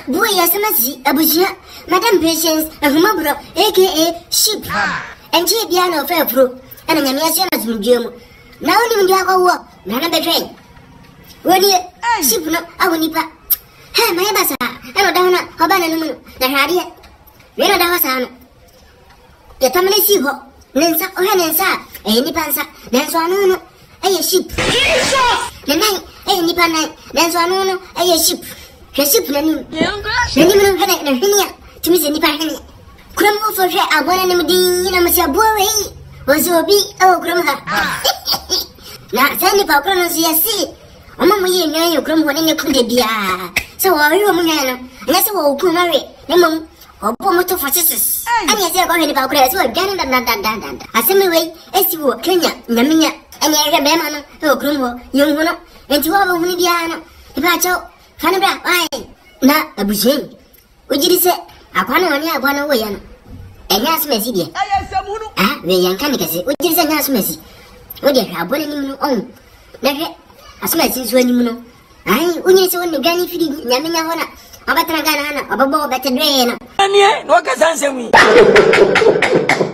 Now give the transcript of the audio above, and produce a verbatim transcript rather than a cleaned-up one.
boy yasamasi abusia Madam Patience ahumabro aka sheep and she piano fair pro and nyamia na zumjemu na oni ndi akwawo na na betwen woni sheep no awonipa ha maye basa eno da na obana no na hade we no da wasa no ya tamale si ho nensa o he nensa e nipa nsa nenso anu no eye sheep Jesus nenai e nipa nai nenso anu no eye sheep sheep na nim nani mun hana na hinia tumi se nipa hene kuram go for hwe abona nim din na msia bowe wazobi o kuram ha na sani pa kuram no siasi ama mo ye nyan yo kuram ho ne kunde bia se wo ri wo mo nyan no na se wo ku mare ne mo obo mo to fasis ani ase ko hene pa kuram se wo gana dan dan dan dan asemi we esi wo kenya nyaminya ani ere be ma no o kuram ho yung ho no enti wo bo huni bia no ipa cho Fana bra, ai na abujen. Ujiri se akwana wani akwana wo ya no. Enya asmesi die. Ah, we yanka ni kase. Ujiri se nya asmesi. Odi hwa abone ni mu on. Na hwe asmesi so ni mu no. Ai, unyiri se woni gani fidi nyamenya hona. Abatana gana hana, ababo betedwe no. Ani e, no ka sanse wi.